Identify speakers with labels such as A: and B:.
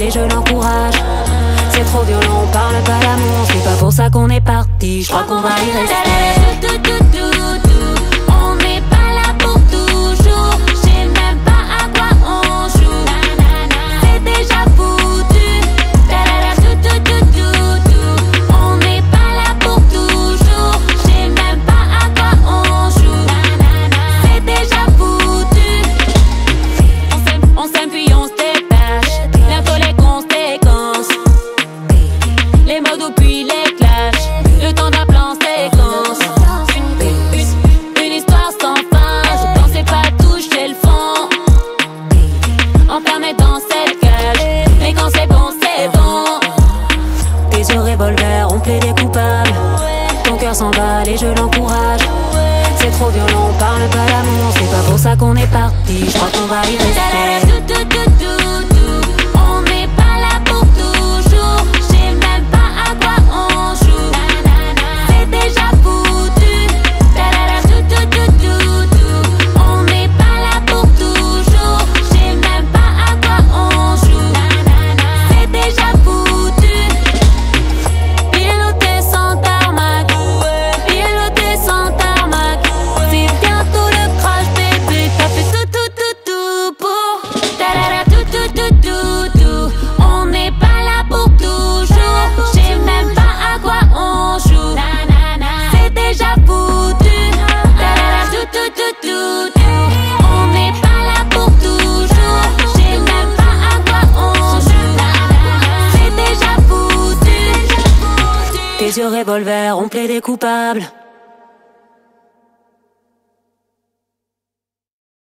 A: et je l'encourage. C'est trop violent, on parle pas d'amour, c'est pas pour ça qu'on est parti, je crois qu'on va y rester.
B: On n'est pas là pour toujours, je sais même pas à quoi on joue. C'est déjà foutu. On n'est pas là pour toujours, je sais même pas à quoi on joue. C'est déjà foutu. On s'aime puis on se détache, bientôt les conséquences. Les modos puis les clashs, le temps d'un plan séquence. Une histoire sans fin, je pensais pas toucher le fond. Enfermé dans cette cage, mais quand c'est bon, c'est bon.
A: Tes yeux revolver, on plaît des coupables. Ton cœur s'emballe et je l'encourage. C'est trop violent, on parle pas d'amour, c'est pas pour ça qu'on est parti, je crois qu'on va y rester.
B: On n'est pas là pour toujours, je sais même pas à quoi on joue. C'est déjà foutu. On n'est pas là pour toujours, je sais même pas à quoi on joue. C'est déjà foutu. Piloté sans tarmac, piloté sans tarmac. C'est bientôt le crash, bébé. T'as fait tout pour. On n'est pas là pour toujours, je sais même pas à quoi on joue. C'est déjà foutu. On n'est pas là pour toujours, je sais même pas à quoi on joue. C'est déjà foutu.
A: Tes yeux revolver, on plaît des coupables.